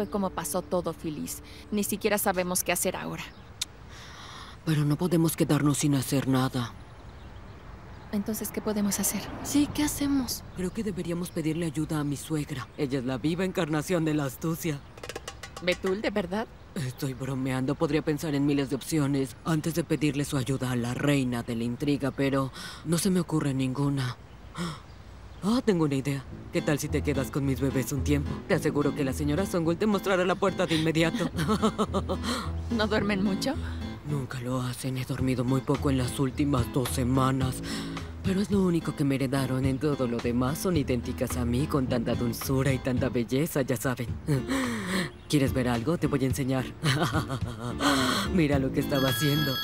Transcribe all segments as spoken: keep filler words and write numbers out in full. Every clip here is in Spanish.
fue como pasó todo, Phyllis. Ni siquiera sabemos qué hacer ahora. Pero no podemos quedarnos sin hacer nada. Entonces, ¿qué podemos hacer? Sí, ¿qué hacemos? Creo que deberíamos pedirle ayuda a mi suegra. Ella es la viva encarnación de la astucia. ¿Betul, de verdad? Estoy bromeando. Podría pensar en miles de opciones antes de pedirle su ayuda a la reina de la intriga, pero no se me ocurre ninguna. Ah, tengo una idea. ¿Qué tal si te quedas con mis bebés un tiempo? Te aseguro que la señora Songul te mostrará la puerta de inmediato. ¿No duermen mucho? Nunca lo hacen. He dormido muy poco en las últimas dos semanas. Pero es lo único que me heredaron. En todo lo demás son idénticas a mí, con tanta dulzura y tanta belleza, ya saben. ¿Quieres ver algo? Te voy a enseñar. Mira lo que estaba haciendo.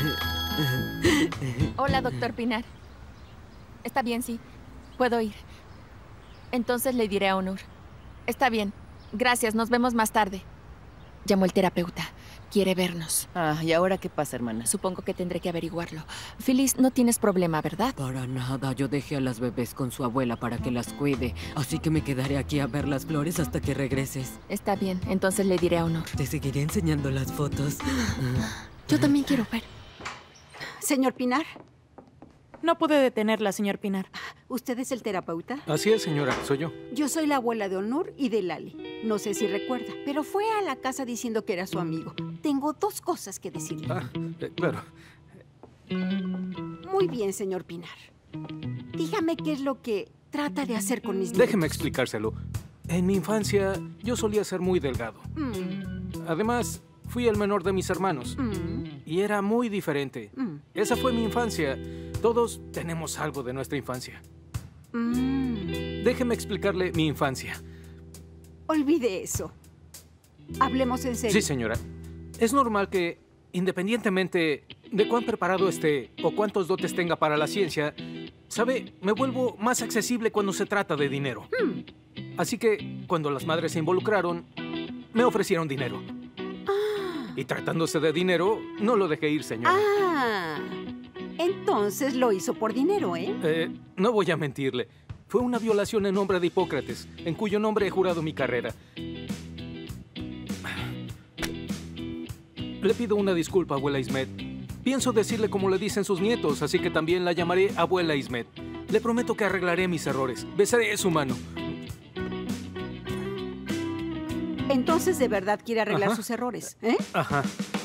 Hola, doctor Pinar. Está bien, sí. Puedo ir. Entonces le diré a Onur. Está bien. Gracias, nos vemos más tarde. Llamó el terapeuta. Quiere vernos. Ah, ¿y ahora qué pasa, hermana? Supongo que tendré que averiguarlo. Phyllis, no tienes problema, ¿verdad? Para nada. Yo dejé a las bebés con su abuela para que las cuide. Así que me quedaré aquí a ver las flores hasta que regreses. Está bien. Entonces le diré a Onur. Te seguiré enseñando las fotos. Yo también quiero ver. Señor Pinar. No pude detenerla, señor Pinar. ¿Usted es el terapeuta? Así es, señora. Soy yo. Yo soy la abuela de Onur y de Lali. No sé si recuerda, pero fue a la casa diciendo que era su amigo. Tengo dos cosas que decirle. Ah, eh, claro. Muy bien, señor Pinar. Dígame qué es lo que trata de hacer con mis nietos. Déjeme explicárselo. En mi infancia, yo solía ser muy delgado. Mm. Además, fui el menor de mis hermanos. Mm. Y era muy diferente. Mm. Esa fue mi infancia. Todos tenemos algo de nuestra infancia. Mm. Déjeme explicarle mi infancia. Olvide eso. Hablemos en serio. Sí, señora. Es normal que, independientemente de cuán preparado esté o cuántos dotes tenga para la ciencia, sabe, me vuelvo más accesible cuando se trata de dinero. Mm. Así que, cuando las madres se involucraron, me ofrecieron dinero. Ah. Y tratándose de dinero, no lo dejé ir, señora. Ah. Entonces lo hizo por dinero, ¿eh? Eh, no voy a mentirle. Fue una violación en nombre de Hipócrates, en cuyo nombre he jurado mi carrera. Le pido una disculpa, abuela Ismet. Pienso decirle como le dicen sus nietos, así que también la llamaré abuela Ismet. Le prometo que arreglaré mis errores. Besaré su mano. Entonces de verdad quiere arreglar Ajá. sus errores, ¿eh? Ajá.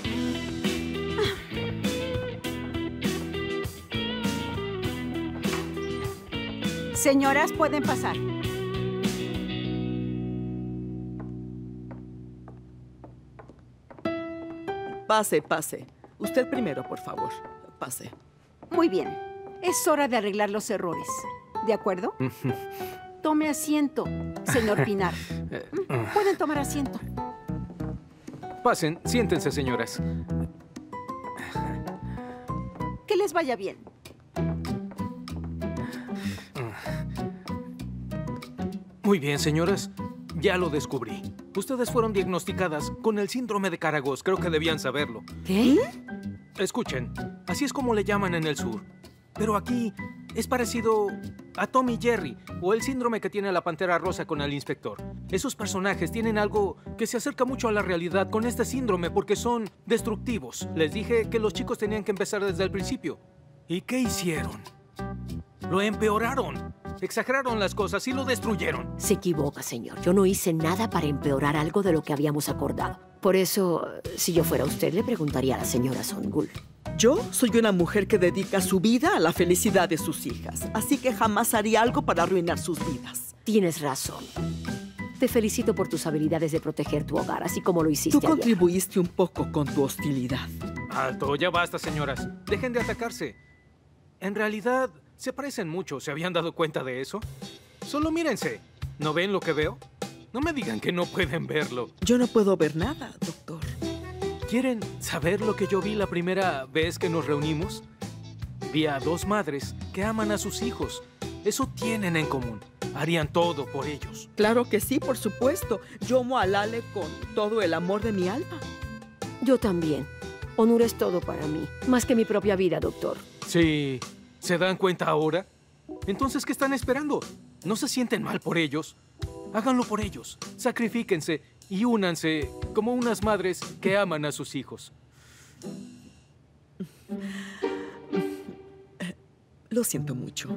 Señoras, pueden pasar. Pase, pase. Usted primero, por favor. Pase. Muy bien. Es hora de arreglar los errores. ¿De acuerdo? Tome asiento, señor Pinar. ¿Mm? Pueden tomar asiento. Pasen, siéntense, señoras. Que les vaya bien. Muy bien, señoras. Ya lo descubrí. Ustedes fueron diagnosticadas con el síndrome de Karagoz. Creo que debían saberlo. ¿Qué? Escuchen, así es como le llaman en el sur. Pero aquí es parecido a Tom y Jerry, o el síndrome que tiene la Pantera Rosa con el inspector. Esos personajes tienen algo que se acerca mucho a la realidad con este síndrome porque son destructivos. Les dije que los chicos tenían que empezar desde el principio. ¿Y qué hicieron? Lo empeoraron. Exageraron las cosas y lo destruyeron. Se equivoca, señor. Yo no hice nada para empeorar algo de lo que habíamos acordado. Por eso, si yo fuera usted, le preguntaría a la señora Songul. Yo soy una mujer que dedica su vida a la felicidad de sus hijas, así que jamás haría algo para arruinar sus vidas. Tienes razón. Te felicito por tus habilidades de proteger tu hogar, así como lo hiciste Tú ayer. contribuiste un poco con tu hostilidad. Alto, ya basta, señoras. Dejen de atacarse. En realidad, se parecen mucho. ¿Se habían dado cuenta de eso? Solo mírense. ¿No ven lo que veo? No me digan que no pueden verlo. Yo no puedo ver nada, doctor. ¿Quieren saber lo que yo vi la primera vez que nos reunimos? Vi a dos madres que aman a sus hijos. Eso tienen en común. Harían todo por ellos. Claro que sí, por supuesto. Yo amo a Lale con todo el amor de mi alma. Yo también. Onur es todo para mí, más que mi propia vida, doctor. Sí. ¿Se dan cuenta ahora? Entonces, ¿qué están esperando? ¿No se sienten mal por ellos? Háganlo por ellos. Sacrifíquense y únanse como unas madres que aman a sus hijos. Lo siento mucho.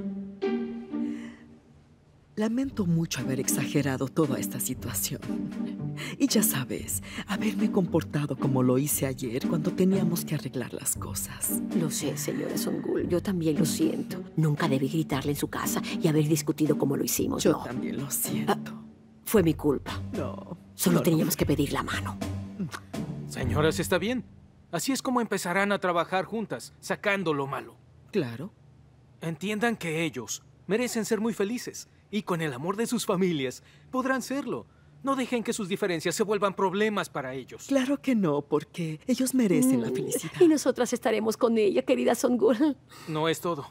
Lamento mucho haber exagerado toda esta situación. Y ya sabes, haberme comportado como lo hice ayer cuando teníamos que arreglar las cosas. Lo sé, señora Songul, yo también lo siento. Nunca debí gritarle en su casa y haber discutido como lo hicimos, Yo no. también lo siento. Ah, fue mi culpa. No. Solo no, teníamos no. que pedir la mano. Señoras, está bien. Así es como empezarán a trabajar juntas, sacando lo malo. Claro. Entiendan que ellos merecen ser muy felices y con el amor de sus familias podrán serlo. No dejen que sus diferencias se vuelvan problemas para ellos. Claro que no, porque ellos merecen la felicidad. Y nosotras estaremos con ella, querida Songul. No es todo.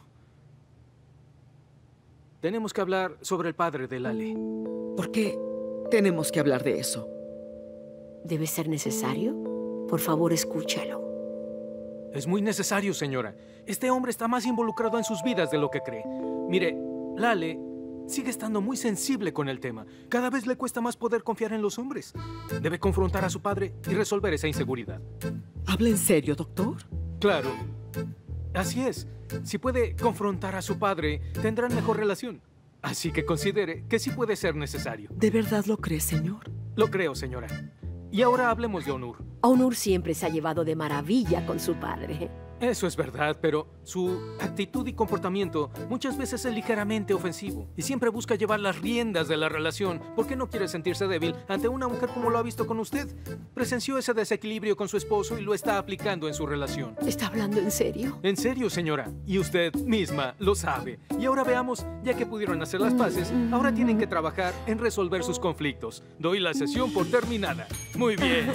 Tenemos que hablar sobre el padre de Lale. ¿Por qué tenemos que hablar de eso? ¿Debe ser necesario? Por favor, escúchalo. Es muy necesario, señora. Este hombre está más involucrado en sus vidas de lo que cree. Mire, Lale sigue estando muy sensible con el tema. Cada vez le cuesta más poder confiar en los hombres. Debe confrontar a su padre y resolver esa inseguridad. ¿Habla en serio, doctor? Claro. Así es. Si puede confrontar a su padre, tendrán mejor relación. Así que considere que sí puede ser necesario. ¿De verdad lo cree, señor? Lo creo, señora. Y ahora hablemos de Onur. Onur siempre se ha llevado de maravilla con su padre. Eso es verdad, pero su actitud y comportamiento muchas veces es ligeramente ofensivo y siempre busca llevar las riendas de la relación porque no quiere sentirse débil ante una mujer como lo ha visto con usted. Presenció ese desequilibrio con su esposo y lo está aplicando en su relación. ¿Está hablando en serio? En serio, señora. Y usted misma lo sabe. Y ahora veamos, ya que pudieron hacer las paces, ahora tienen que trabajar en resolver sus conflictos. Doy la sesión por terminada. Muy bien.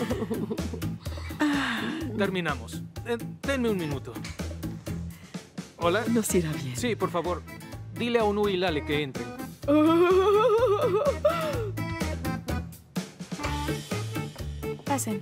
Terminamos. Eh, denme un minuto. ¿Hola? Nos irá bien. Sí, por favor. Dile a Onur y Lale que entren. Pasen.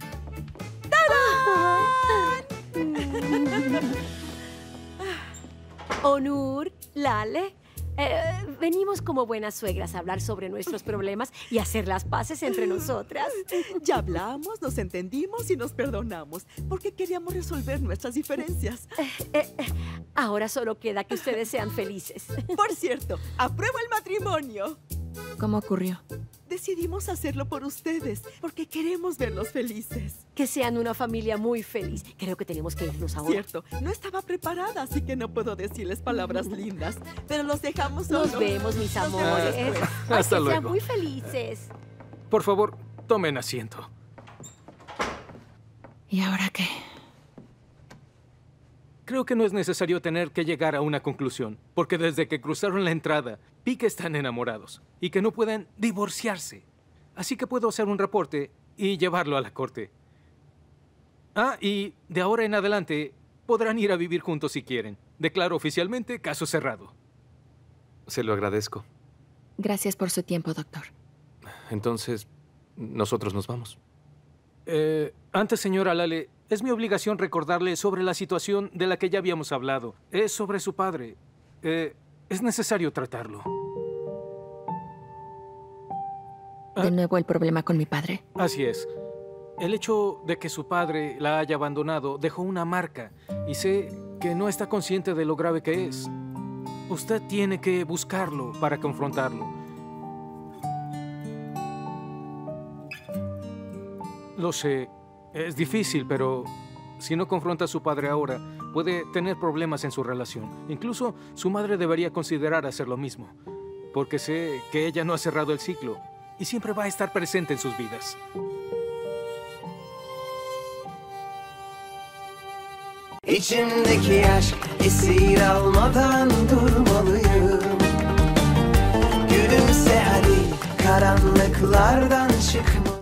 Onur, Lale, eh, venimos como buenas suegras a hablar sobre nuestros problemas y hacer las paces entre nosotras. Ya hablamos, nos entendimos y nos perdonamos porque queríamos resolver nuestras diferencias. Eh, eh, ahora solo queda que ustedes sean felices. Por cierto, apruebo el matrimonio. ¿Cómo ocurrió? Decidimos hacerlo por ustedes porque queremos verlos felices. Que sean una familia muy feliz. Creo que tenemos que irnos ahora. Cierto, no estaba preparada, así que no puedo decirles palabras lindas, pero los dejamos solos. Nos vemos, mis Nos vemos amores. después. Ay, Hasta que luego. sean muy felices. Por favor, tomen asiento. ¿Y ahora qué? Creo que no es necesario tener que llegar a una conclusión, porque desde que cruzaron la entrada, vi que están enamorados y que no pueden divorciarse. Así que puedo hacer un reporte y llevarlo a la corte. Ah, y de ahora en adelante podrán ir a vivir juntos si quieren. Declaro oficialmente caso cerrado. Se lo agradezco. Gracias por su tiempo, doctor. Entonces, nosotros nos vamos. Eh, antes, señora Lale, es mi obligación recordarle sobre la situación de la que ya habíamos hablado. Es sobre su padre. Eh, es necesario tratarlo. ¿De nuevo el problema con mi padre? Así es. El hecho de que su padre la haya abandonado dejó una marca y sé que no está consciente de lo grave que es. Usted tiene que buscarlo para confrontarlo. Lo sé, es difícil, pero si no confronta a su padre ahora, puede tener problemas en su relación. Incluso su madre debería considerar hacer lo mismo, porque sé que ella no ha cerrado el ciclo y siempre va a estar presente en sus vidas. İçimdeki aşk esir almadan durmalıyım. Gülümse hadi karanlıklardan çıkmalıyım.